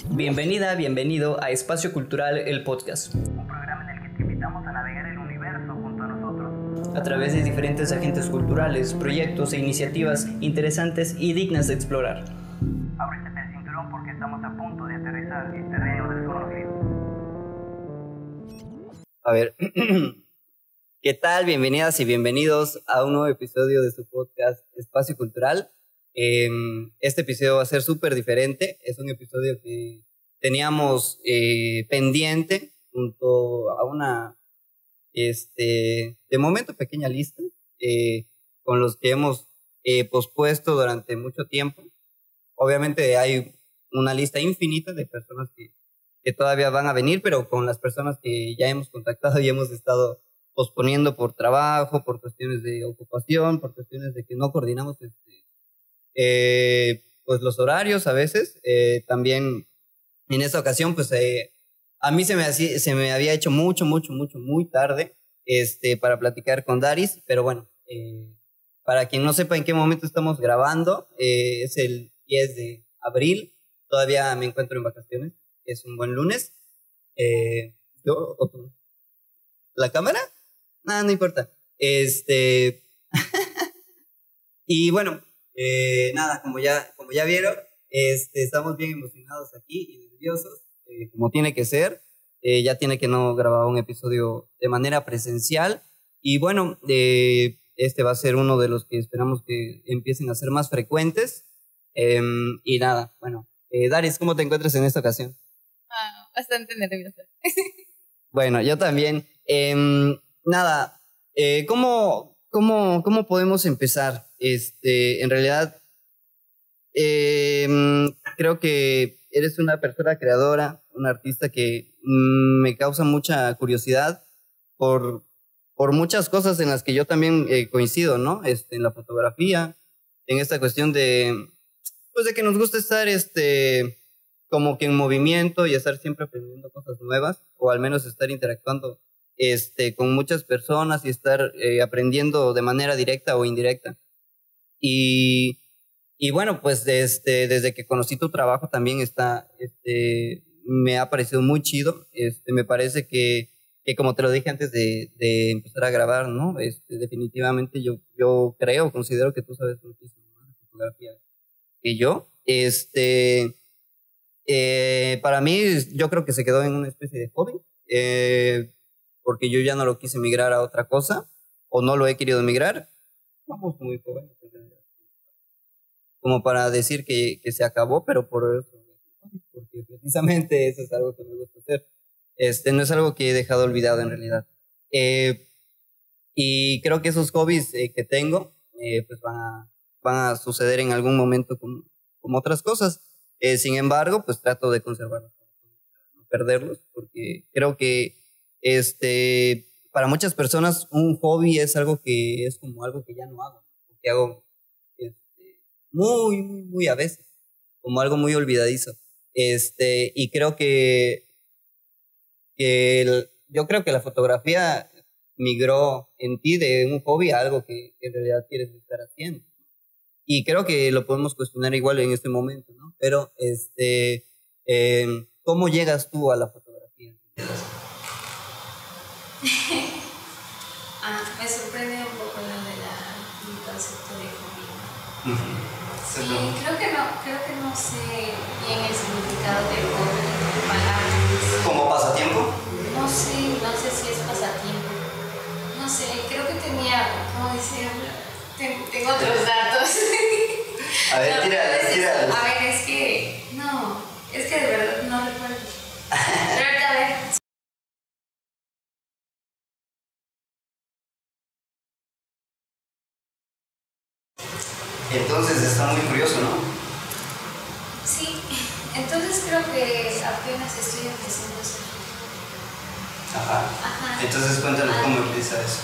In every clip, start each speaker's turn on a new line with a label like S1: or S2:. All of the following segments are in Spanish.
S1: Bienvenida, bienvenido a Espacio Cultural, el podcast.
S2: Un programa en el que te invitamos a navegar el universo junto a nosotros.
S1: A través de diferentes agentes culturales, proyectos e iniciativas interesantes y dignas de explorar.
S2: Ábrete el cinturón porque estamos a punto de aterrizar en terreno desconocido.
S1: A ver, ¿qué tal? Bienvenidas y bienvenidos a un nuevo episodio de su podcast Espacio Cultural. Este episodio va a ser súper diferente. Es un episodio que teníamos pendiente junto a una, de momento, pequeña lista con los que hemos pospuesto durante mucho tiempo. Obviamente hay una lista infinita de personas que todavía van a venir, pero con las personas que ya hemos contactado y hemos estado posponiendo por trabajo, por cuestiones de ocupación, por cuestiones de que no coordinamos pues los horarios a veces. También en esta ocasión pues a mí se me había hecho muy tarde para platicar con Daris, pero bueno, para quien no sepa en qué momento estamos grabando, es el 10 de abril, todavía me encuentro en vacaciones, es un buen lunes. ¿Yo o tú? ¿La cámara? No importa. Y bueno, nada, como ya vieron, estamos bien emocionados aquí y nerviosos, como tiene que ser. Ya tiene que no grabar un episodio de manera presencial. Y bueno, este va a ser uno de los que esperamos que empiecen a ser más frecuentes. Y nada, bueno, Daris, ¿cómo te encuentras en esta ocasión?
S3: Bastante nerviosa.
S1: Bueno, yo también. Nada, ¿cómo podemos empezar? En realidad, creo que eres una persona creadora, una artista que me causa mucha curiosidad por muchas cosas en las que yo también coincido, ¿no? En la fotografía, en esta cuestión de que nos gusta estar como que en movimiento y estar siempre aprendiendo cosas nuevas, o al menos estar interactuando con muchas personas y estar aprendiendo de manera directa o indirecta. Y bueno, pues desde que conocí tu trabajo también me ha parecido muy chido. Me parece que como te lo dije antes de empezar a grabar, ¿no? Definitivamente yo considero que tú sabes muchísimo más de fotografía que yo. Para mí, yo creo que se quedó en una especie de hobby, porque yo ya no lo quise migrar a otra cosa, o no lo he querido migrar. Somos muy jóvenes, como para decir que se acabó, pero por eso, porque precisamente eso es algo que me gusta hacer. No es algo que he dejado olvidado en realidad. Y creo que esos hobbies que tengo, pues van a suceder en algún momento como otras cosas. Sin embargo, pues trato de conservarlos, no perderlos, porque creo que para muchas personas un hobby es algo que es como algo que ya no hago, que hago muy a veces, como algo muy olvidadizo. Y creo yo creo que la fotografía migró en ti de un hobby a algo que en realidad quieres estar haciendo. Y creo que lo podemos cuestionar igual en este momento, ¿no? Pero, ¿cómo llegas tú a la fotografía?
S3: Me sorprende un poco lo del concepto de hobby.
S1: Sí,
S3: creo que no sé bien el significado de hobby en palabras.
S1: ¿Como pasatiempo?
S3: No sé si es pasatiempo. No sé, creo que tenía, ¿cómo decirlo? Tengo otros datos.
S1: A ver, tíralo.
S3: A ver, es que de verdad no recuerdo. Pero ahorita a ver.
S1: Entonces está muy curioso, ¿no?
S3: Sí, entonces creo que apenas estoy empezando a hacer.
S1: Ajá. Entonces cuéntanos cómo empieza eso.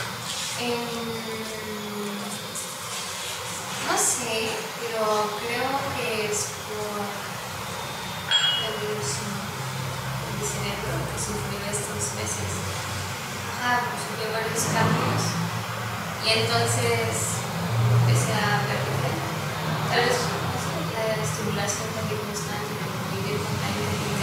S3: No sé, pero creo que es por la evolución de mi cerebro que sufrió estos meses. Sufrió varios cambios. Y entonces empecé a perder. Tal vez la estimulación también constante de vivir con la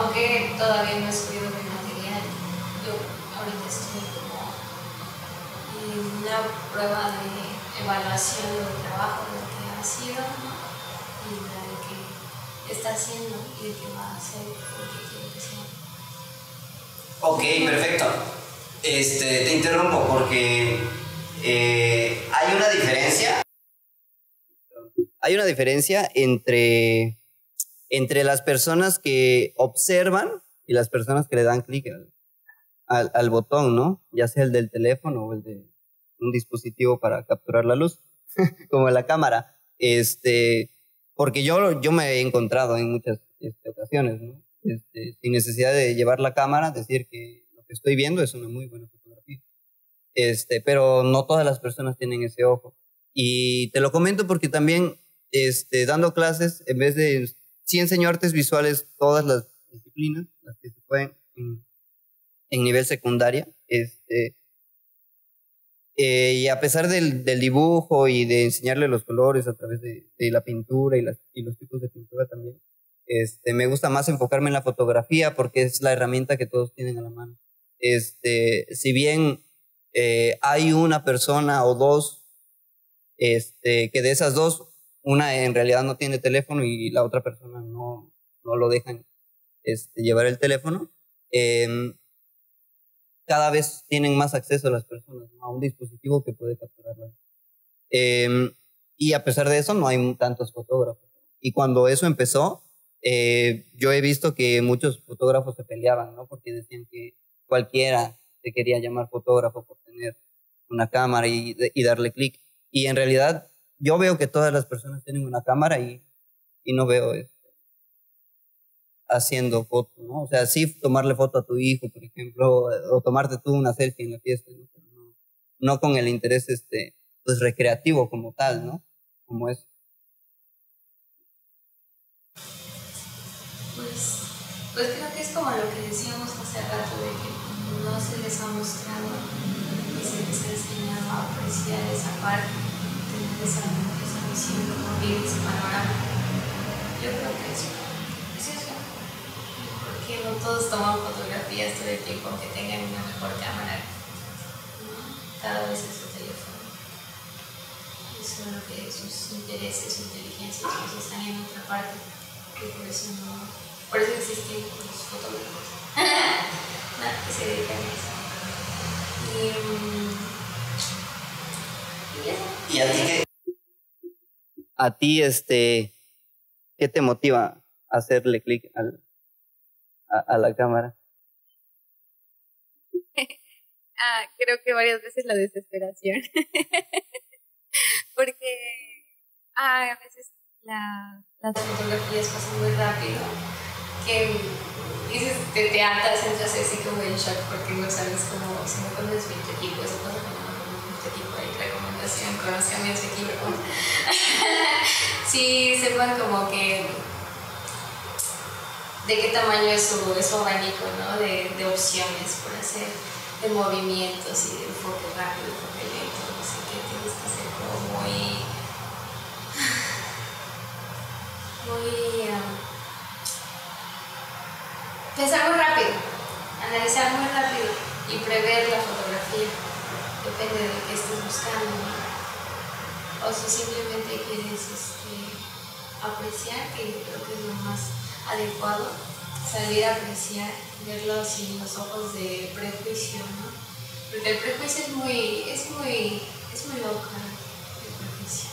S3: aunque todavía no he subido mi material, yo ahorita estoy como en una prueba de evaluación del trabajo, de lo que ha sido, ¿no? Y de lo que está haciendo y de qué va a hacer, lo que quiero que sea.
S1: Ok, perfecto. Te interrumpo porque hay una diferencia. Hay una diferencia entre las personas que observan y las personas que le dan clic al botón, ¿no? Ya sea el del teléfono o el de un dispositivo para capturar la luz, como la cámara. Porque yo me he encontrado en muchas ocasiones, ¿no? Sin necesidad de llevar la cámara, decir que lo que estoy viendo es una muy buena fotografía. Pero no todas las personas tienen ese ojo. Y te lo comento porque también, dando clases, en vez de, sí enseño artes visuales, todas las disciplinas, las que se pueden en nivel secundaria, y a pesar del dibujo y de enseñarle los colores a través de la pintura y los tipos de pintura también, me gusta más enfocarme en la fotografía porque es la herramienta que todos tienen a la mano. Si bien hay una persona o dos, que de esas dos, una en realidad no tiene teléfono y la otra persona no lo dejan llevar el teléfono, cada vez tienen más acceso las personas, ¿no? A un dispositivo que puede capturarlas. Y a pesar de eso, no hay tantos fotógrafos. Y cuando eso empezó, yo he visto que muchos fotógrafos se peleaban, ¿no? Porque decían que cualquiera se quería llamar fotógrafo por tener una cámara y darle clic. Y en realidad, yo veo que todas las personas tienen una cámara y no veo haciendo fotos, ¿no? O sea, sí tomarle foto a tu hijo, por ejemplo, o tomarte tú una selfie en la fiesta, ¿no? Pero no con el interés pues recreativo como tal, ¿no? Como es.
S3: Pues creo que es como lo que decíamos hace rato, de que no se les ha mostrado y se les ha enseñado a apreciar esa parte, tener esa visión, como bien ese panorama. Yo creo que es eso, porque no todos toman fotografías todo el tiempo, aunque tengan una mejor cámara, ¿no? Cada vez es su teléfono. Eso es lo que sus intereses, su inteligencia, pues están en otra parte, y por eso existen los fotógrafos, ¿no? Que se dedican a eso. Y eso.
S1: ¿Y a ti qué te motiva a hacerle clic a la cámara?
S4: Creo que varias veces la desesperación. Porque a veces
S3: las fotografías pasan muy rápido, que dices, te atas, entras así como en shock porque no sabes cómo, si no conoces bien tu equipo, eso pasa cuando no conoces tu equipo, hay recomendación, conozcan bien su equipo. Sí, sepan como que de qué tamaño es su abanico, ¿no? De opciones por hacer, de movimientos y de enfoque rápido, enfoque lento, no sé qué, tienes que hacer como pensar muy rápido, analizar muy rápido y prever la fotografía, depende de qué estés buscando, ¿no? O si simplemente quieres apreciar, que yo creo que es lo más adecuado, salir a apreciar, verlo sin los ojos de prejuicio, ¿no? Porque el prejuicio es muy loco, el prejuicio.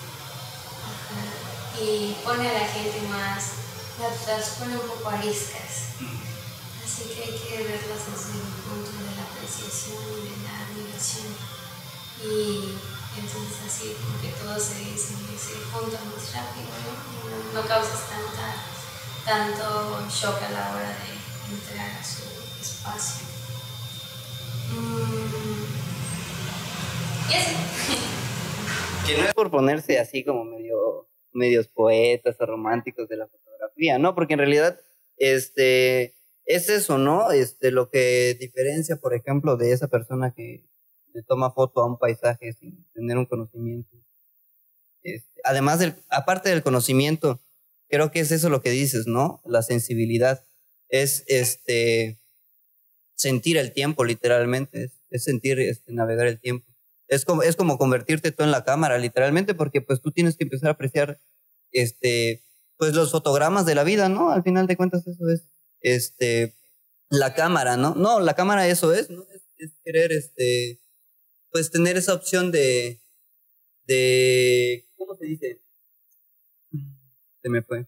S3: Ajá. Y pone a la gente las pone un poco ariscas. Así que hay que verlas desde el punto de la apreciación y de la admiración. Y entonces así como que todo se junta más rápido, ¿no? No causas tanto shock a la hora de entrar a su espacio. Y eso.
S1: Que no es por ponerse así como medios poetas o románticos de la fotografía, ¿no? Porque en realidad es eso, ¿no? Lo que diferencia, por ejemplo, de esa persona que le toma foto a un paisaje sin tener un conocimiento. Además aparte del conocimiento, creo que es eso lo que dices, ¿no? La sensibilidad. es sentir el tiempo literalmente, es sentir, navegar el tiempo. Es como convertirte tú en la cámara literalmente, porque pues tú tienes que empezar a apreciar pues los fotogramas de la vida, ¿no? Al final de cuentas eso es la cámara, ¿no? No, la cámara eso es, ¿no? Es querer pues tener esa opción de ¿cómo se dice? Se me fue.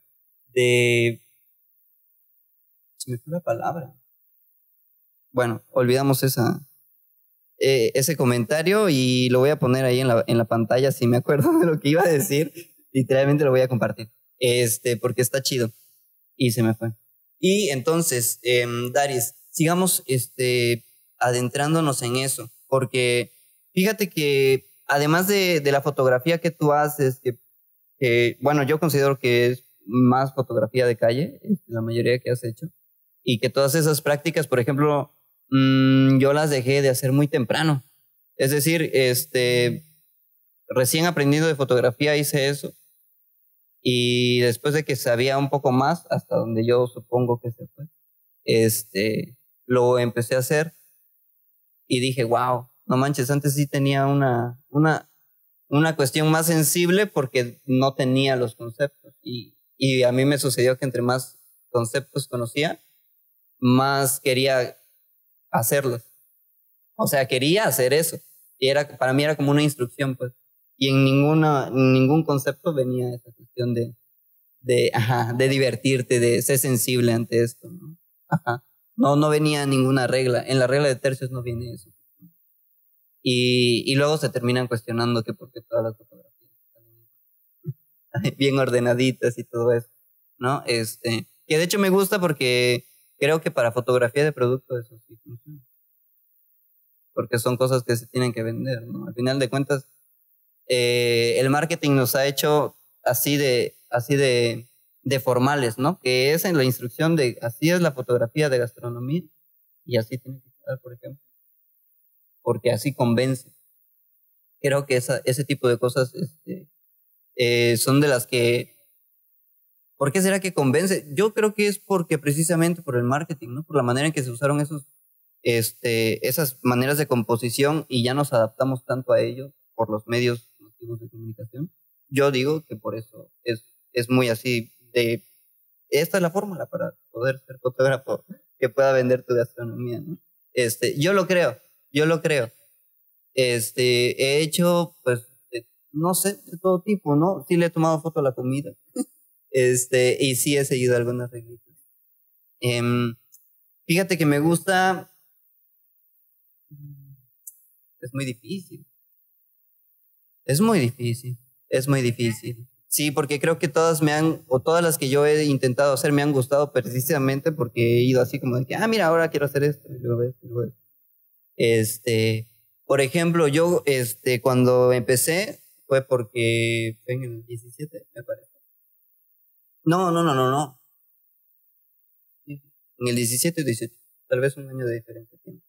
S1: Se me fue la palabra. Bueno, olvidamos ese comentario y lo voy a poner ahí en la pantalla si me acuerdo de lo que iba a decir. Literalmente lo voy a compartir. Porque está chido. Y se me fue. Y entonces, Daris, sigamos adentrándonos en eso. Porque fíjate que además de la fotografía que tú haces, que bueno, yo considero que es más fotografía de calle, la mayoría que has hecho, y que todas esas prácticas, por ejemplo, yo las dejé de hacer muy temprano. Es decir, recién aprendiendo de fotografía hice eso, y después de que sabía un poco más, hasta donde yo supongo que se fue, lo empecé a hacer, y dije, wow, no manches, antes sí tenía una cuestión más sensible porque no tenía los conceptos. Y a mí me sucedió que entre más conceptos conocía, más quería hacerlos. O sea, quería hacer eso. Y para mí era como una instrucción, pues. Y en ningún concepto venía esa cuestión de divertirte, de ser sensible ante esto, ¿no? Ajá. No venía ninguna regla. En la regla de tercios no viene eso. Y luego se terminan cuestionando que por qué todas las fotografías están bien ordenaditas y todo eso, ¿no? Que de hecho me gusta porque creo que para fotografía de producto eso sí funciona. Porque son cosas que se tienen que vender, ¿no? Al final de cuentas, el marketing nos ha hecho así de formales, ¿no? Que es en la instrucción de así es la fotografía de gastronomía y así tiene que estar, por ejemplo. Porque así convence. Creo que ese tipo de cosas son de las que... ¿Por qué será que convence? Yo creo que es porque precisamente por el marketing, ¿no? Por la manera en que se usaron esas maneras de composición y ya nos adaptamos tanto a ello por los medios masivos de comunicación. Yo digo que por eso es muy así de... Esta es la fórmula para poder ser fotógrafo que pueda vender tu gastronomía, ¿no? Yo lo creo. He hecho, pues, no sé, de todo tipo, ¿no? Sí le he tomado foto a la comida. Y sí he seguido algunas reglitas. Fíjate que me gusta... Es muy difícil. Sí, porque creo que todas las que yo he intentado hacer me han gustado precisamente porque he ido así como de que, mira, ahora quiero hacer esto, y luego esto, y luego esto. Por ejemplo, yo, cuando empecé, fue porque fue en el 17, me parece. No. En el 17 o 18, tal vez un año de diferencia tiene.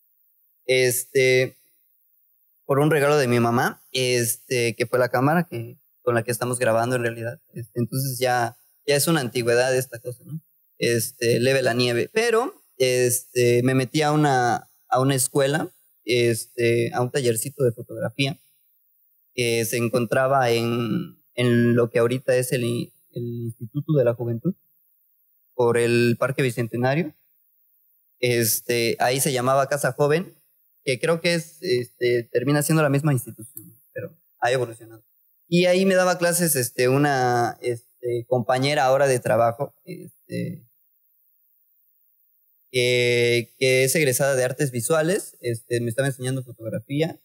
S1: Por un regalo de mi mamá, que fue la cámara con la que estamos grabando en realidad. Entonces ya es una antigüedad esta cosa, ¿no? Leve la nieve. Pero, me metí a una escuela, a un tallercito de fotografía que se encontraba en lo que ahorita es el Instituto de la Juventud, por el Parque Bicentenario. Ahí se llamaba Casa Joven, que creo que termina siendo la misma institución, pero ha evolucionado. Y ahí me daba clases una compañera ahora de trabajo, que es egresada de artes visuales, me estaba enseñando fotografía,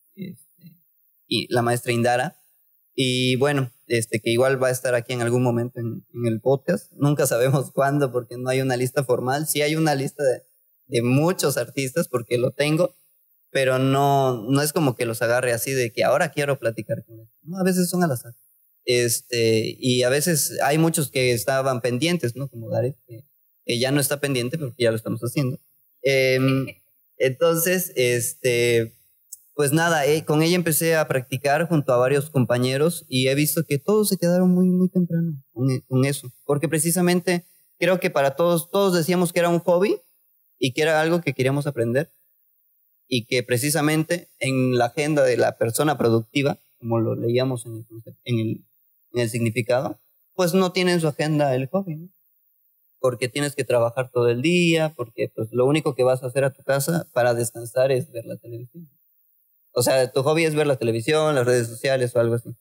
S1: y la maestra Indara, y bueno, que igual va a estar aquí en algún momento en el podcast. Nunca sabemos cuándo porque no hay una lista formal. Sí hay una lista de muchos artistas porque lo tengo, pero no es como que los agarre así de que ahora quiero platicar con él. No, a veces son al azar. Y a veces hay muchos que estaban pendientes, ¿no? Como Daret, que ya no está pendiente porque ya lo estamos haciendo. Entonces, pues nada, con ella empecé a practicar junto a varios compañeros y he visto que todos se quedaron muy, muy temprano con eso. Porque precisamente creo que para todos decíamos que era un hobby y que era algo que queríamos aprender y que precisamente en la agenda de la persona productiva, como lo leíamos en el significado, pues no tiene en su agenda el hobby, ¿no? Porque tienes que trabajar todo el día, porque pues lo único que vas a hacer a tu casa para descansar es ver la televisión. O sea, tu hobby es ver la televisión, las redes sociales o algo así.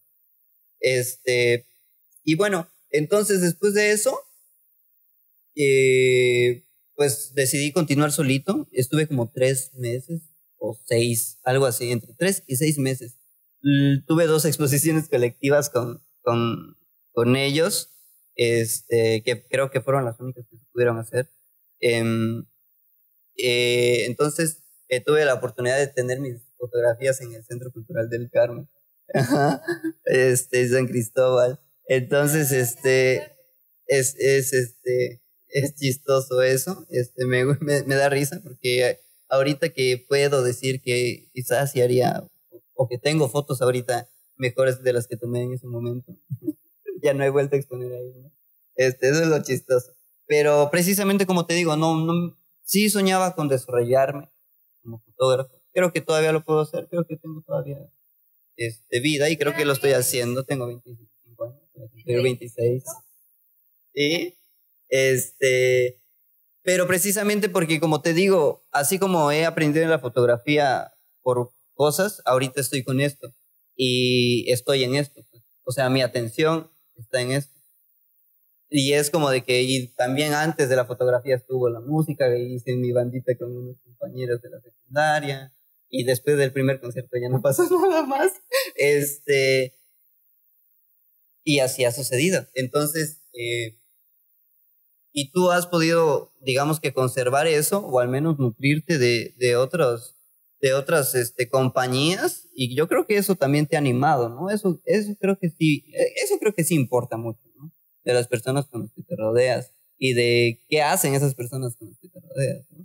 S1: Y bueno, entonces después de eso, pues decidí continuar solito. Estuve como 3 meses o 6, algo así, entre 3 y 6 meses. Tuve 2 exposiciones colectivas con ellos, que creo que fueron las únicas que se pudieron hacer. Entonces tuve la oportunidad de tener mis fotografías en el Centro Cultural del Carmen. Ajá. San Cristóbal. Entonces, es chistoso eso. Me da risa porque ahorita que puedo decir que quizás sí haría, o que tengo fotos ahorita mejores de las que tomé en ese momento, ya no he vuelto a exponer ahí, ¿no? Eso es lo chistoso. Pero precisamente como te digo, sí soñaba con desarrollarme como fotógrafo. Creo que todavía lo puedo hacer, creo que tengo todavía vida y creo que lo estoy haciendo. Tengo 25 años, tengo 26. Sí. Pero precisamente porque, como te digo, así como he aprendido en la fotografía por cosas, ahorita estoy con esto y estoy en esto. O sea, mi atención está en esto. Y es como de que y también antes de la fotografía estuvo la música, que hice mi bandita con unos compañeros de la secundaria, y después del primer concierto ya no pasó nada más. Y así ha sucedido. Entonces, y tú has podido, digamos que conservar eso, o al menos nutrirte de otras compañías, y yo creo que eso también te ha animado, ¿no? Eso creo que sí importa mucho, ¿no? De las personas con las que te rodeas y de qué hacen esas personas con las que te rodeas, ¿no?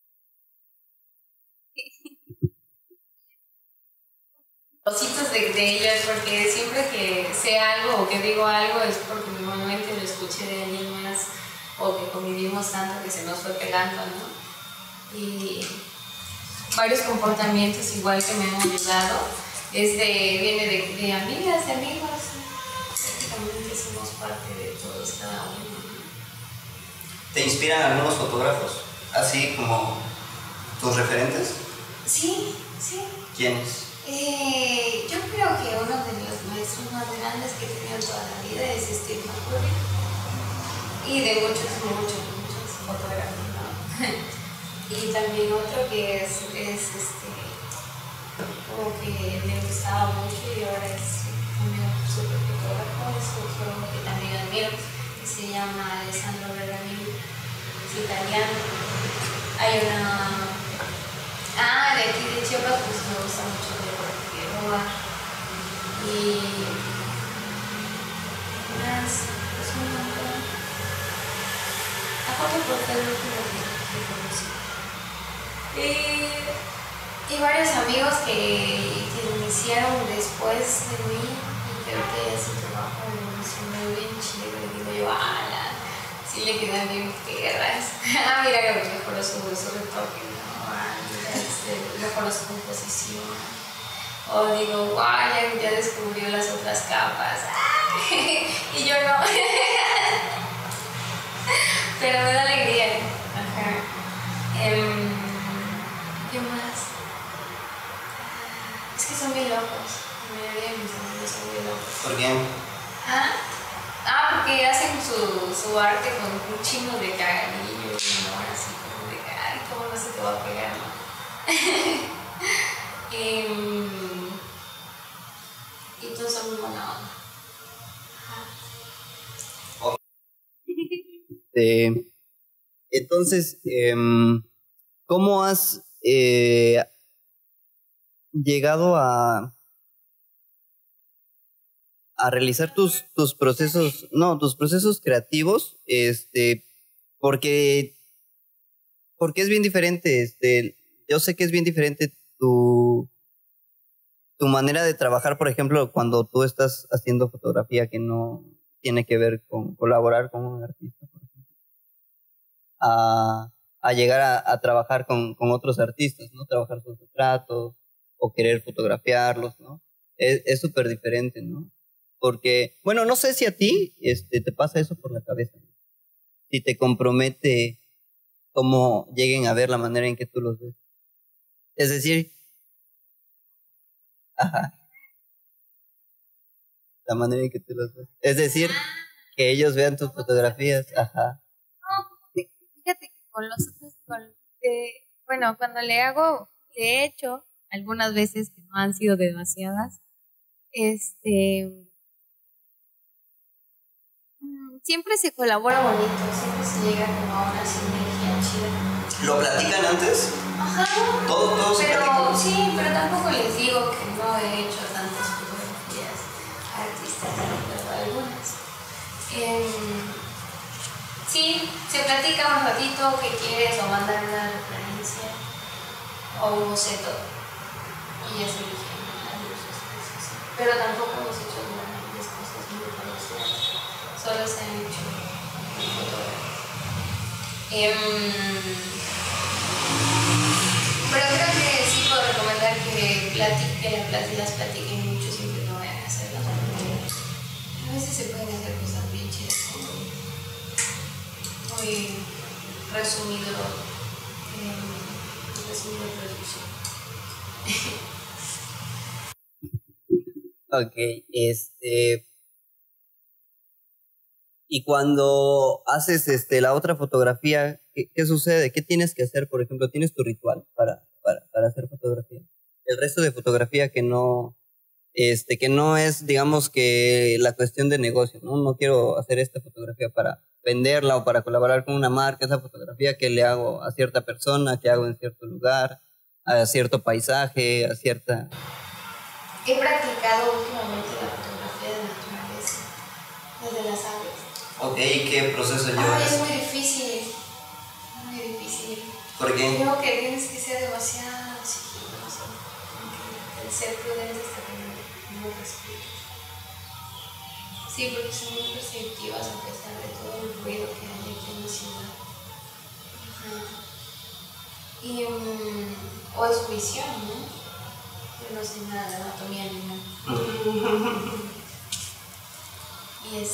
S3: Cositas de ellas, porque siempre que sé algo o que digo algo es porque normalmente lo escuché de alguien más o que convivimos tanto que se nos fue pegando, ¿no? Y varios comportamientos igual que me han ayudado viene de amigas, de amigos. Prácticamente somos parte de todos, cada uno.
S1: ¿Te inspiran algunos fotógrafos, así como tus referentes?
S3: Sí, sí.
S1: ¿Quiénes?
S3: Yo creo que uno de los maestros más grandes que he tenido toda la vida es Steve McCurry. Y de muchos fotógrafos, ¿no? Y también otro que es como que me gustaba mucho y ahora es también súper fotógrafo, es otro que también admiro, que se llama Alessandro Bergamini, es italiano. Hay una... de aquí de Chiapas, pues me gusta mucho de Roa. Y... es un montón. Aparte porque es lo que conocí. Y varios amigos que iniciaron después de mí y creo que ese trabajo me emocionó bien chido. Y digo yo, sí le quedan bien perras. Mira que mejoró su retoque, ¿no? Mejoró su composición. O digo, ya descubrió las otras capas. Y yo no. Pero me da alegría. Ajá. ¿Qué más? Es que son bien locos. La mayoría de mis amigos son bien locos.
S1: ¿Por qué?
S3: Porque hacen su arte con un chingo de cariño y amor, así como de que, ¿cómo no se te va a pegar, no? Y todos son muy buena onda.
S1: Entonces, ¿cómo has llegado a realizar tus procesos creativos? Porque es bien diferente, yo sé que es bien diferente tu manera de trabajar, por ejemplo, cuando tú estás haciendo fotografía que no tiene que ver con colaborar con un artista, por ejemplo. a llegar a trabajar con otros artistas, ¿no? Trabajar sus retratos o querer fotografiarlos, ¿no? Es súper diferente, ¿no? Porque, bueno, no sé si a ti te pasa eso por la cabeza, ¿no? Si te compromete cómo lleguen a ver la manera en que tú los ves. Es decir, ajá, la manera en que tú los ves. Es decir, que ellos vean tus fotografías, ajá.
S4: Fíjate que con los otros, bueno, cuando le he hecho algunas veces que no han sido demasiadas, siempre se colabora bonito, siempre se llega como a una sinergia chida.
S1: ¿Lo platican antes?
S4: Ajá.
S1: Todos se platican.
S3: Sí, pero tampoco les digo que no he hecho tantas fotografías artísticas, pero algunas. Sí, se platica un ratito qué quieres o mandar una referencia o un boceto y ya se eligen las luces, cosas así. Pero tampoco hemos hecho grandes cosas muy parecidas, solo se han hecho fotografías. Pero creo que sí puedo recomendar que las platiquen mucho, siempre no vayan a hacerlas porque a veces se pueden hacer cosas bien chidas, como muy resumido producción.
S1: Ok, y cuando haces la otra fotografía, ¿qué sucede? ¿Qué tienes que hacer? Por ejemplo, ¿tienes tu ritual para hacer fotografía? El resto de fotografía que no es, digamos, que la cuestión de negocio, ¿no? No quiero hacer esta fotografía para venderla o para colaborar con una marca, esa fotografía que le hago a cierta persona, que hago en cierto lugar, a cierto paisaje, a cierta...
S3: He practicado últimamente la fotografía de naturaleza, desde las aves.
S1: Ok, ¿qué proceso llevas?
S3: Es muy difícil, muy difícil.
S1: ¿Por qué?
S3: Creo que tienes que ser demasiado sigiloso, el ser prudente hasta que no respires. Sí, porque son muy perceptivas a pesar de todo el ruido que hay aquí en la ciudad. Y, o es su visión, ¿no? Yo no sé nada de anatomía ni nada. Y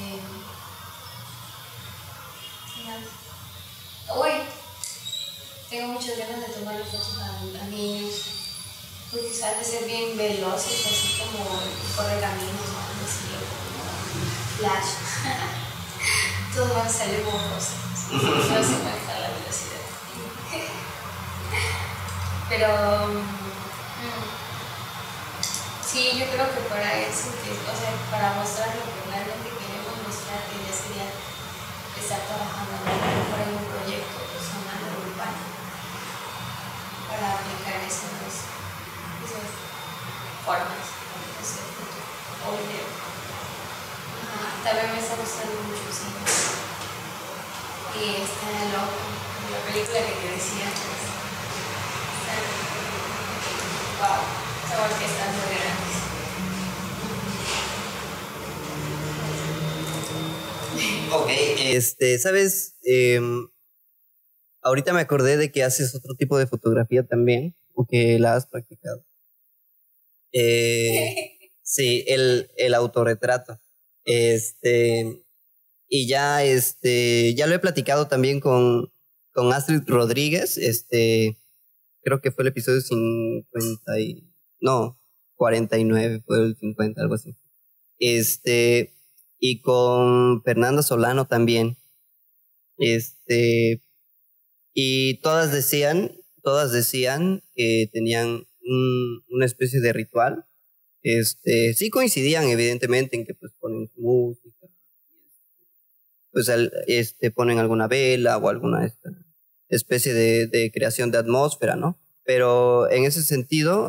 S3: hoy tengo muchas ganas de tomarle fotos a niños, porque saben de ser bien veloces, así como corre caminos o algo así, o como flash. Todo va a salir borroso, no se maneja la velocidad. Pero sí, yo creo que para eso, para mostrar lo que realmente queremos mostrar, que ya sería estar trabajando en un proyecto personal o urbano para aplicar esas formas de hacer foto o video. También me está gustando mucho el cine. Y está loco, la película que te decía, wow, esa orquesta es muy grande.
S1: Ok, ¿sabes? Ahorita me acordé de que haces otro tipo de fotografía también, o que la has practicado. Sí, el autorretrato. Y ya lo he platicado también con Astrid Rodríguez, creo que fue el episodio 49, fue el 50, algo así. Y con Fernanda Solano también. Y todas decían que tenían una especie de ritual. Sí coincidían evidentemente en que pues ponen su música, pues ponen alguna vela o alguna especie de creación de atmósfera, ¿no? Pero en ese sentido,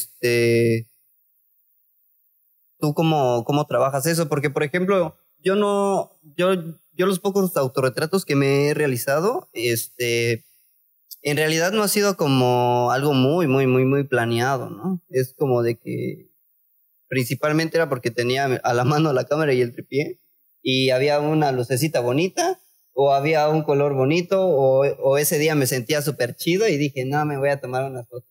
S1: ¿tú cómo trabajas eso? Porque, por ejemplo, yo los pocos autorretratos que me he realizado, en realidad no ha sido como algo muy, muy, muy, muy planeado, ¿no? Es como de que principalmente era porque tenía a la mano la cámara y el tripié y había una lucecita bonita o había un color bonito, o ese día me sentía súper chido y dije, no, me voy a tomar unas fotos.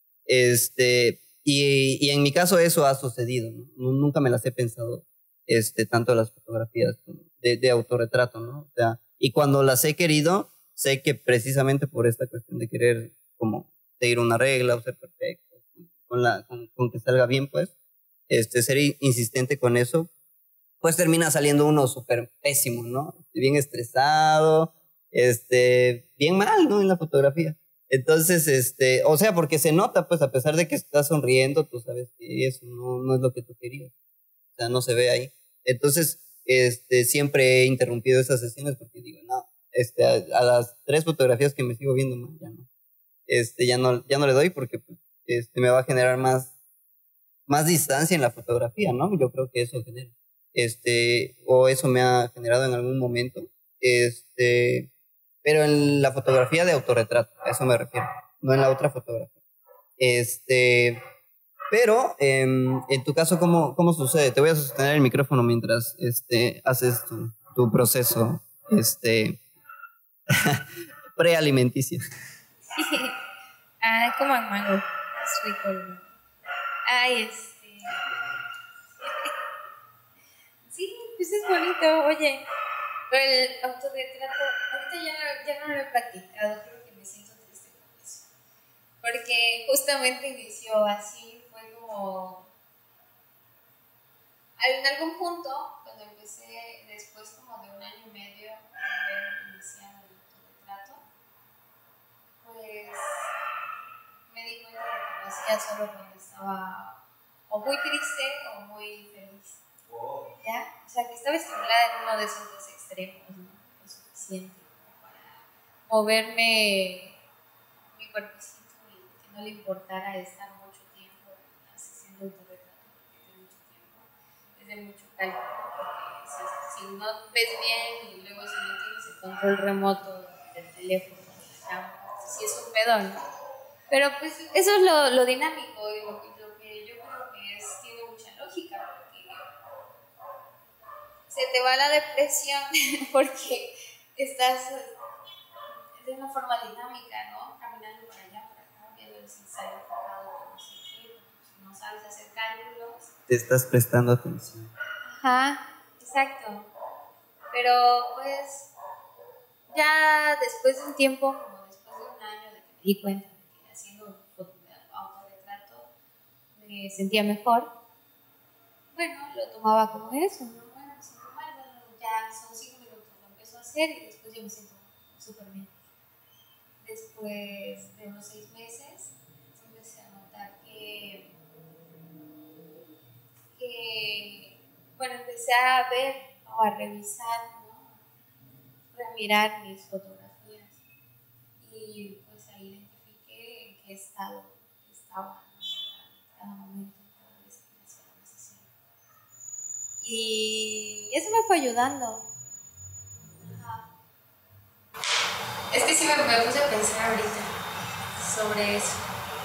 S1: Y en mi caso eso ha sucedido, ¿no? Nunca me las he pensado, tanto las fotografías de autorretrato, ¿no? O sea, y cuando las he querido, sé que precisamente por esta cuestión de querer como seguir una regla o ser perfecto, con que salga bien, pues, ser insistente con eso, pues termina saliendo uno súper pésimo, ¿no? Bien estresado, bien mal, ¿no? En la fotografía. Entonces, o sea, porque se nota, pues, a pesar de que estás sonriendo, tú sabes que eso no es lo que tú querías. O sea, no se ve ahí. Entonces, siempre he interrumpido esas sesiones porque digo, no, a las 3 fotografías que me sigo viendo mal, ya no le doy porque, pues, me va a generar más distancia en la fotografía, ¿no? Yo creo que eso genera. O eso me ha generado en algún momento. Pero en la fotografía de autorretrato, a eso me refiero, no en la otra fotografía. Pero, en tu caso, ¿cómo sucede? Te voy a sostener el micrófono mientras, haces tu proceso, prealimenticio.
S4: Ah, como mango. Es rico. Ay, Sí, pues es bonito. Oye, el autorretrato, ahorita ya no lo he practicado, creo que me siento triste con eso. Porque justamente inició así, fue como... En algún punto, cuando empecé, después como de 1 año y medio, de haber iniciado el autorretrato, pues me di cuenta de que lo hacía solo cuando estaba o muy triste o muy feliz. ¿Ya? O sea, que estaba estimulada en uno de esos 2 extremos, ¿no? Lo suficiente para moverme mi cuerpecito y que no le importara estar mucho tiempo haciendo autorretrato, porque es de mucho tiempo, es de mucho cálculo, porque si no ves bien y luego si no tienes el control remoto del teléfono, si es un pedo, ¿no? Pero pues eso es lo dinámico y lo que yo creo que tiene mucha lógica, porque se te va la depresión porque estás de una forma dinámica, ¿no? Caminando para allá, para acá, viendo si sale enfocado, no sé qué, si no sabes hacer cálculos.
S1: Te estás prestando atención.
S4: Ajá, exacto. Pero pues ya después de un tiempo, como después de 1 año de que me di cuenta de que haciendo autorretrato me sentía mejor, bueno, lo tomaba como eso, ¿no? Bueno, me siento mal, ya son 5 minutos, lo empiezo a hacer y después yo me siento súper bien. Después de unos 6 meses, empecé a notar que bueno, empecé a ver o a revisar, ¿no? Remirar mis fotografías y pues ahí identifiqué en qué estado estaba, ¿no? Cada momento, cada vez que hacía una sesión. Y eso me fue ayudando. Ajá. Es que sí me puse a pensar ahorita sobre eso,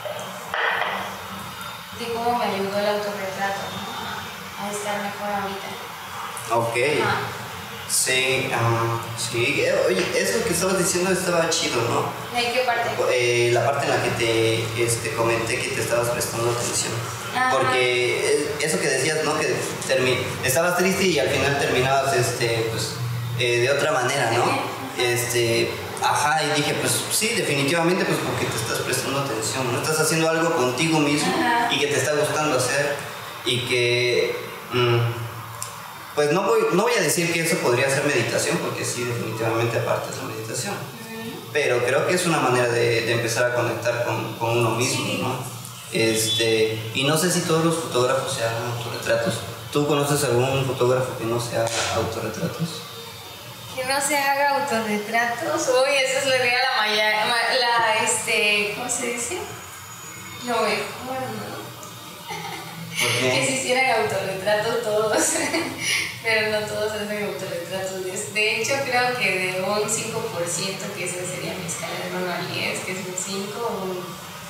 S4: de cómo me ayudó el autorretrato, ¿no? A estar mejor ahorita.
S1: Ok.
S4: Ajá.
S1: Sí, sí. Oye, eso que estabas diciendo estaba chido, ¿no?
S4: ¿De qué parte?
S1: La parte en la que te comenté que te estabas prestando atención.
S4: Ajá.
S1: Porque eso que decías, ¿no? Que estabas triste y al final terminabas, pues, de otra manera, ¿no? Ajá, y dije, pues sí, definitivamente, pues porque te estás prestando atención, ¿no? Estás haciendo algo contigo mismo. Ajá. Y que te está gustando hacer y que... pues no voy a decir que eso podría ser meditación, porque sí, definitivamente aparte es la meditación. Pero creo que es una manera de empezar a conectar con uno mismo, ¿no? Y no sé si todos los fotógrafos se hagan autorretratos. ¿Tú conoces algún fotógrafo que no se haga autorretratos?
S4: Que no se haga autorretratos. Uy, eso es lo que diga ¿cómo se dice? Lo mejor, ¿no? Que se hicieran autorretratos todos, pero no todos hacen autorretratos. De hecho, creo que de un 5%, que esa sería mi escala de 1 a 10, que es un 5, un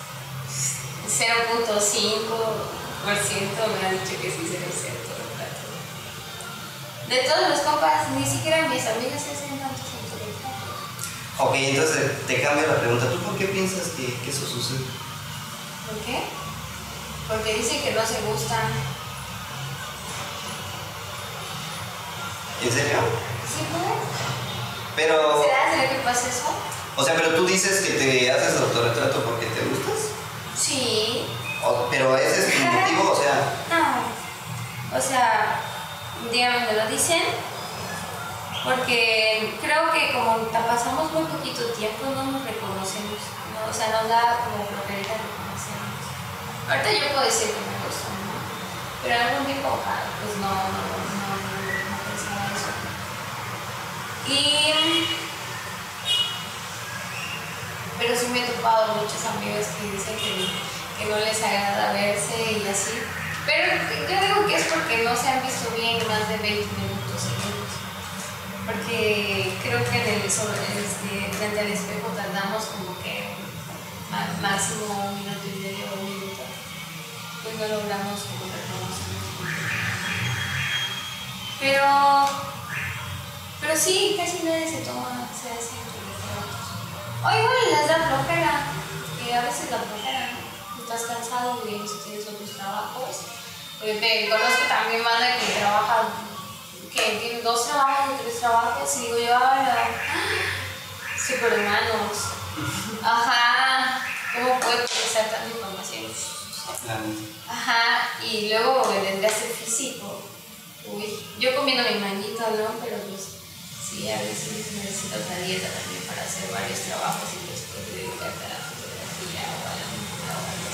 S4: 0.5% me han dicho que sí se hace autorretratos. De todos los compas, ni siquiera mis amigas se hacen tantos autorretratos.
S1: Ok, entonces te cambio la pregunta. ¿Tú por qué piensas que eso sucede?
S4: ¿Por qué? Porque dicen que no se gustan.
S1: ¿En serio?
S4: ¿Sí, no?
S1: Pero,
S4: ¿Será que pasa eso?
S1: o sea, pero tú dices que te haces autorretrato porque te gustas.
S4: Sí.
S1: Pero ese es tu motivo, o sea.
S4: No. O sea, digamos, me lo dicen porque creo que como pasamos muy poquito tiempo no nos reconocemos, ¿no? O sea, nos da como flojera reconocernos. Ahorita yo puedo decir que me gusta, ¿no? Pero en algún tiempo, pues no pensaba eso. Pero sí me he topado muchas amigas que dicen que no les agrada verse y así. Pero yo digo que es porque no se han visto bien más de 20 minutos seguidos. Porque creo que frente al espejo tardamos como que máximo 1 minuto y medio o 1 minuto. Pues no logramos como reconocernos. Pero sí, casi nadie se hace autorretratos. O igual les da flojera, que a veces la flojera, ¿no? Estás cansado y tienes otros trabajos. Conozco también banda que trabaja, que tiene 2 trabajos, 3 trabajos, y digo yo, superhumanos. Ajá, ¿cómo puede procesar tanta información? Ajá, y luego vendrá a ser físico. Uy, yo comiendo mi manguito, ¿no? Pero pues sí, a veces necesito otra dieta también para hacer varios trabajos y después dedicarte a la fotografía o a la música o algo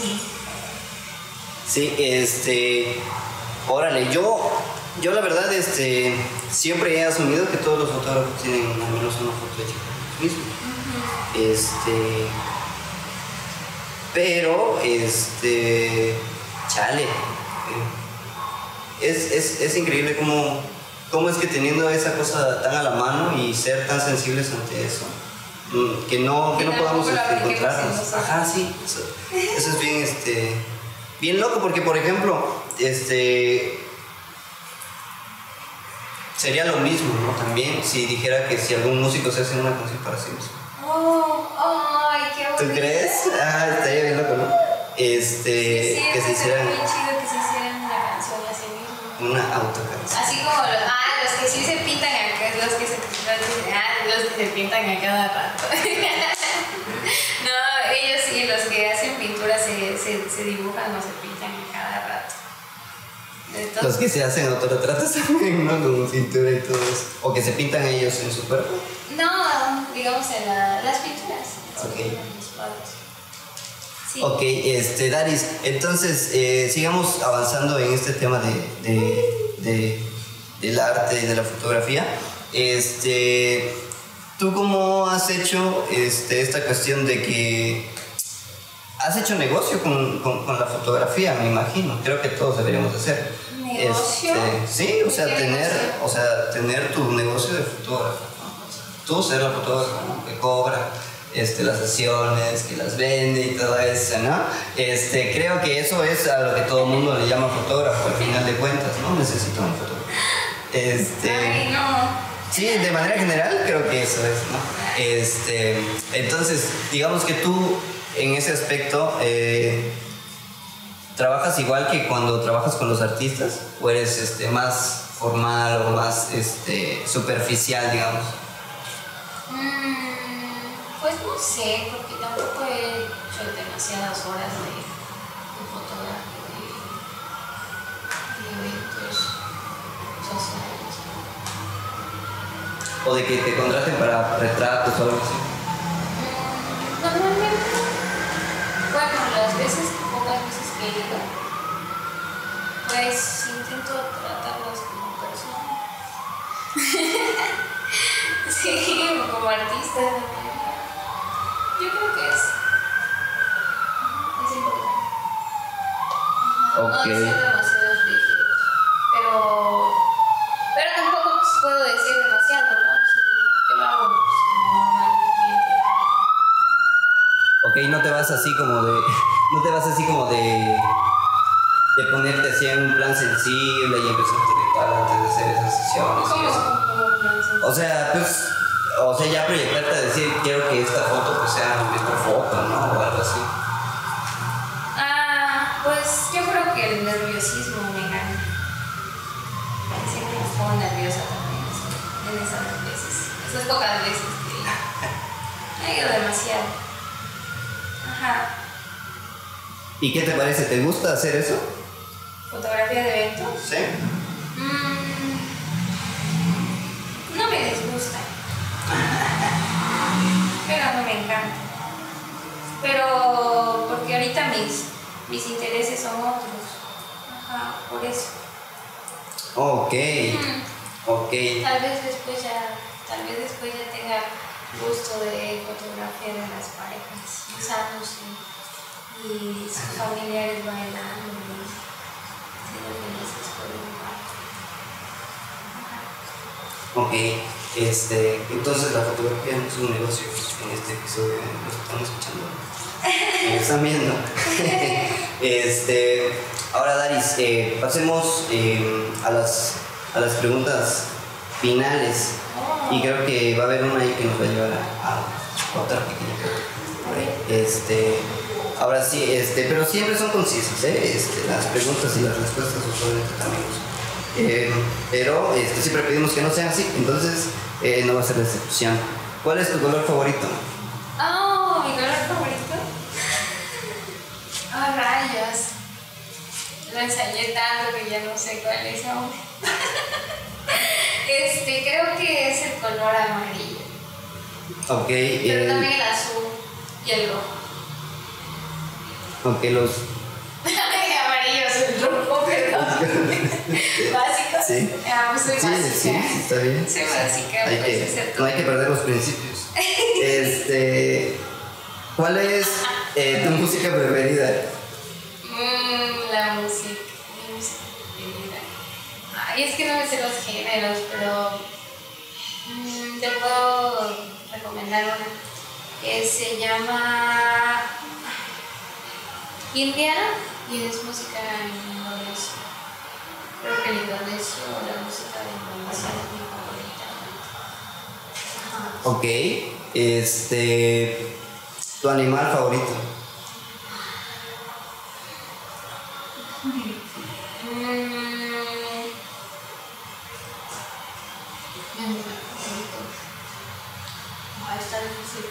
S4: así.
S1: Sí, órale, yo la verdad, siempre he asumido que todos los fotógrafos tienen al menos una foto hecha por ellos mismos. Pero, chale, es increíble cómo es que teniendo esa cosa tan a la mano y ser tan sensibles ante eso, que no podamos encontrarnos. Ajá, sí, eso es bien, bien loco, porque por ejemplo, sería lo mismo, ¿no? También si dijera que si algún músico se hace una canción para sí mismo.
S4: Ay, qué bonito.
S1: ¿Tú crees? Estaría bien loco, ¿no? Que se hicieran.
S4: Muy chido que se hicieran una canción así mismo.
S1: Una autocanción.
S4: Así como los que sí se pintan acá, los que se pintan a cada rato. No, ellos sí, los que hacen pintura se dibujan o se pintan a cada rato. Entonces,
S1: los que se hacen autorretratos también, ¿no? Con cintura y todo eso. O que se pintan ellos en su cuerpo.
S4: no, digamos en las pinturas.
S1: Ok.
S4: En los cuadros. Sí.
S1: Ok, Daris, entonces sigamos avanzando en este tema del arte y de la fotografía. ¿Tú cómo has hecho esta cuestión de que has hecho negocio con la fotografía? Me imagino, creo que todos deberíamos hacer.
S4: ¿Negocio?
S1: Sí, o sea, tener tu negocio de fotógrafo, ¿no? Tú ser la fotógrafa, ¿no? Que cobra las sesiones, que las vende y todo eso, ¿no? Creo que eso es a lo que todo el mundo le llama fotógrafo, al final de cuentas, ¿no? Necesito un fotógrafo.
S4: Ay, no.
S1: Sí, de manera general creo que eso es, ¿no? Entonces, digamos que tú en ese aspecto trabajas igual que cuando trabajas con los artistas, o eres más formal o más superficial, digamos.
S4: Pues no sé, porque tampoco he hecho demasiadas horas de fotografía, de eventos sociales.
S1: O de que te contraten para retratos o algo así.
S4: Normalmente, bueno, pocas veces que he ido, pues intento tratarlos como personas. Sí, como artistas. Yo creo que es importante.
S1: Ok.
S4: No ser demasiado rígidos, pero tampoco pues, puedo decir demasiado, ¿no? Yo lo hago pues, como normalmente.
S1: Ok, no te vas así como de ponerte así en un plan sensible y empezar a antes de hacer esas sesiones.
S4: ¿Cómo?
S1: O sea, pues O sea, ya proyectarte a decir, quiero que esta foto pues sea nuestra foto, ¿no? O algo así.
S3: Pues yo creo que el nerviosismo me gana. Siempre me pongo nerviosa también, en esas veces. Esas pocas veces que he ido demasiado. Ajá.
S1: ¿Y qué te parece? ¿Te gusta hacer eso?
S3: ¿Fotografía de eventos?
S1: Sí.
S3: No me disgusta. Pero no me encanta. Pero porque ahorita mis intereses son otros. Ajá, por eso.
S1: Ok. Ok.
S3: Tal vez después ya tenga gusto de fotografía de las parejas, besándose y sus familiares bailando y siendo felices por un rato.
S1: Ok. Entonces la fotografía no es un negocio en este episodio, los que están escuchando. Me están viendo. Ahora, Daris, pasemos a las preguntas finales. Y creo que va a haber una ahí que nos va a llevar a otra pequeña pregunta. Ahora sí, pero siempre son concisas, las preguntas y las respuestas usualmente también. Pero siempre pedimos que no sean así, entonces no va a ser la excepción. ¿Cuál es tu color favorito?
S3: Mi color favorito. Rayos. Lo ensayé tanto que ya no sé cuál es aún. Creo que es el color amarillo.
S1: Ok.
S3: Pero también el azul y el rojo.
S1: Ok, los...
S3: Amarillo, azul, rojo, perdón. Básico.
S1: Sí.
S3: Soy
S1: Sí,
S3: básica.
S1: sí, está bien.
S3: Soy básica.
S1: No hay que perder los principios. ¿Cuál es tu música preferida?
S3: La música preferida. Ay, es que no me sé los géneros, pero te puedo recomendar una que se llama India y es música en indonesio. Creo que en indonesio la música de Indonesia es mi favorita.
S1: Ok. ¿Tu animal favorito?
S3: Está difícil.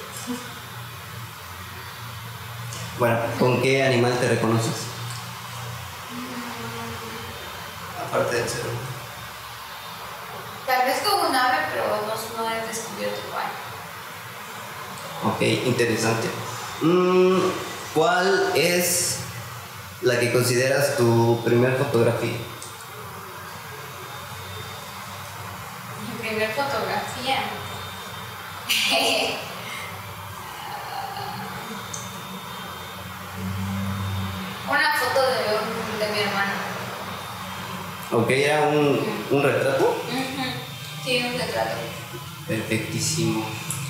S1: Bueno, ¿con qué animal te reconoces? Aparte del cerdo.
S3: Tal vez con un ave, pero no he descubierto cuál.
S1: Ok, interesante. ¿Cuál es la que consideras tu primer fotografía?
S3: Mi primer fotografía. Una foto de mi hermano.
S1: Ok, ¿era un retrato?
S3: Sí, un retrato.
S1: Perfectísimo.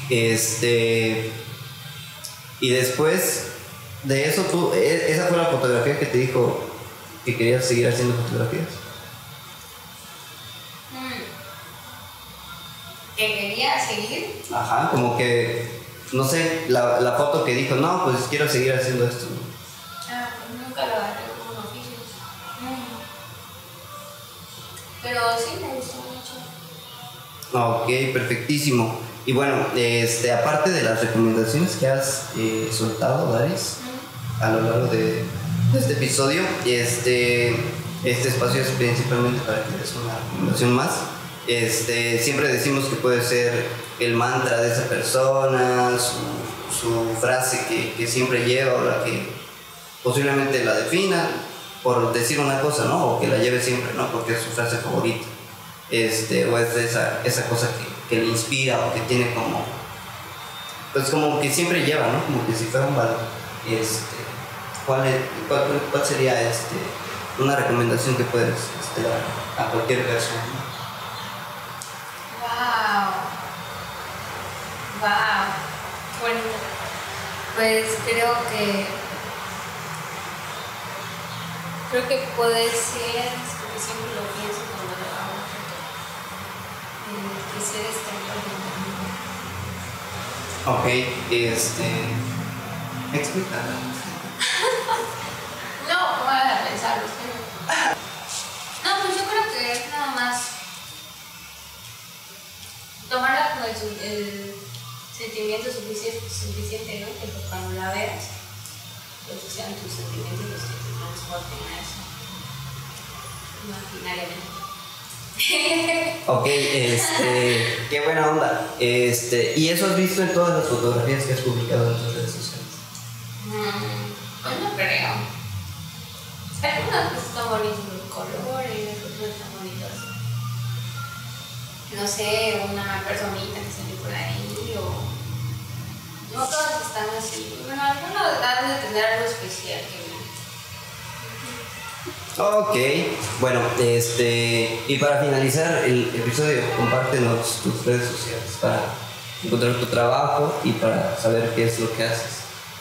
S1: Y después de eso, ¿esa fue la fotografía que te dijo que querías seguir haciendo fotografías?
S3: ¿Que quería seguir?
S1: Ajá, como que, no sé, la foto que dijo, no, pues quiero seguir haciendo esto.
S3: Pues nunca lo agarré como un oficio. Pero sí, me gustó mucho.
S1: Ok, perfectísimo. Y bueno, aparte de las recomendaciones que has soltado, Daris, a lo largo de este episodio, este espacio es principalmente para que des una recomendación más. Siempre decimos que puede ser el mantra de esa persona, su frase que siempre lleva o la que posiblemente la defina, por decir una cosa, ¿no? O que la lleve siempre, ¿no? Porque es su frase favorita. O es esa cosa que le inspira o que tiene como, pues como que siempre lleva, ¿no? Como que si fuera un valor. ¿Cuál sería una recomendación que puedes dar a cualquier persona?
S3: Wow. Bueno, pues creo que puede ser, porque siempre lo pienso cuando lo hago, quisiera estar presente.
S1: Ok, explícala.
S4: No, voy a pensarlo. No, pues yo creo que es nada más tomarla con el sentimiento suficiente, ¿no? Que cuando la veas, pues sean tus sentimientos los que te transporten a eso, imaginariamente.
S1: Ok, qué buena onda. ¿Y eso has visto en todas las fotografías que has publicado en tus redes sociales?
S4: Pues no creo. Algunas pues están bonitos los colores, otros están bonitos. No sé, una personita que salió por ahí o... No todas están así. Bueno, algunas han de tener algo especial que ver.
S1: Ok, bueno, y para finalizar el episodio, compártenos tus redes sociales para encontrar tu trabajo y para saber qué es lo que haces.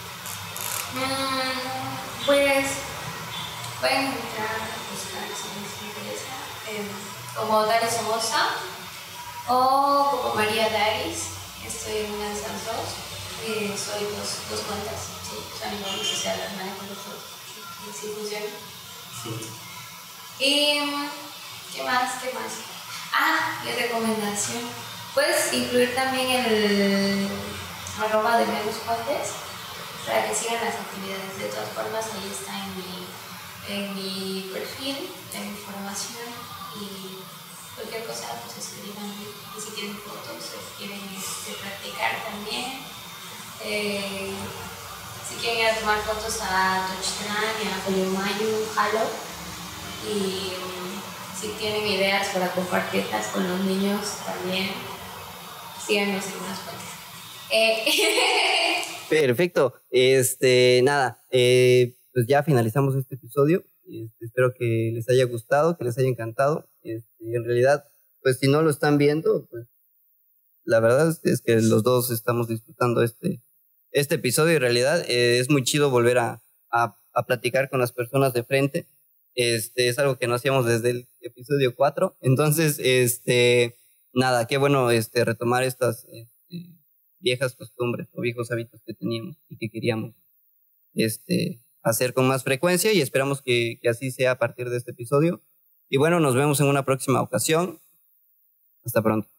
S4: Pues pueden entrar a buscar si les interesa como Daris Somoza o como María Daris. Estoy en una de esas dos. Soy dos cuentas. Sí, son iguales, o sea, las manejo los dos. Y sí funciona.
S1: Sí.
S4: ¿Y qué más? Ah, y recomendación. Puedes incluir también el @ de Menos Cuates para que sigan las actividades. De todas formas, ahí está en mi perfil, la información y cualquier cosa, pues escríbanme. Y si tienen fotos, si quieren practicar también. Si quieren ir a tomar fotos a Tochtrán y a Coyomayo, Halo. Y si tienen ideas para compartirlas con los niños también, síganos en unas cuentas.
S1: Perfecto. Nada, pues ya finalizamos este episodio. Espero que les haya gustado, que les haya encantado. En realidad, pues si no lo están viendo, pues la verdad es que los dos estamos disfrutando este episodio. En realidad es muy chido volver a platicar con las personas de frente. Es algo que no hacíamos desde el episodio 4. Entonces, nada, qué bueno retomar estas viejas costumbres o viejos hábitos que teníamos y que queríamos hacer con más frecuencia, y esperamos que así sea a partir de este episodio. Y bueno, nos vemos en una próxima ocasión. Hasta pronto.